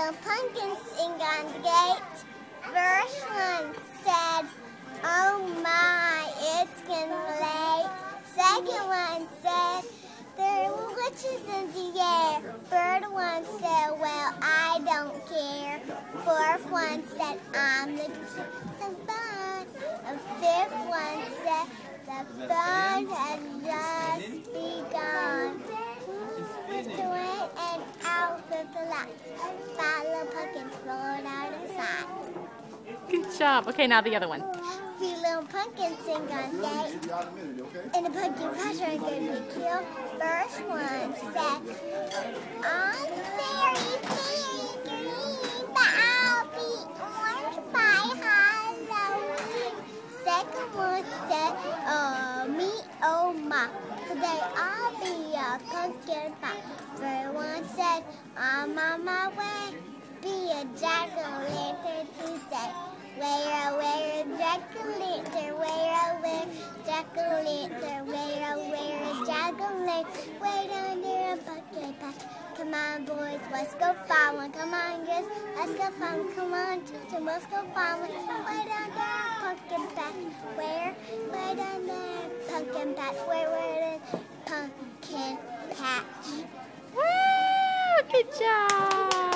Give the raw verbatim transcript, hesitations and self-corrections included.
little pumpkins sing on the gate. First one said, "Oh my, it's getting late." Second one said, "There are witches in the air." Third one said, "Well, I don't care." Fourth one said, "I'm the some fun." The fifth one said, "The fun has just begun." With the rain and out with the lights, five little pumpkins rolled out of sight. Good job. Okay, now the other one. Three little pumpkins sing on gate, and the pumpkin patch are going to be killed. First one said, "I'm very, very green, but I'll be orange by Halloween." Second one said, "Oh me, oh my, today I'll be a pumpkin pie." Third one said, "I'm on my way, be a jack-o'-lantern Tuesday." Where, where, jack-o'-lantern, where, where, jack-o'-lantern, where, where, jack-o'-lantern, wait under a pumpkin patch. Come on, boys, let's go find one. Come on, girls, let's go find one. Come on, children, let's go find one. Wait under a pumpkin patch. Where, wait under a pumpkin patch. Where, where, the pumpkin patch. Woo! Good job.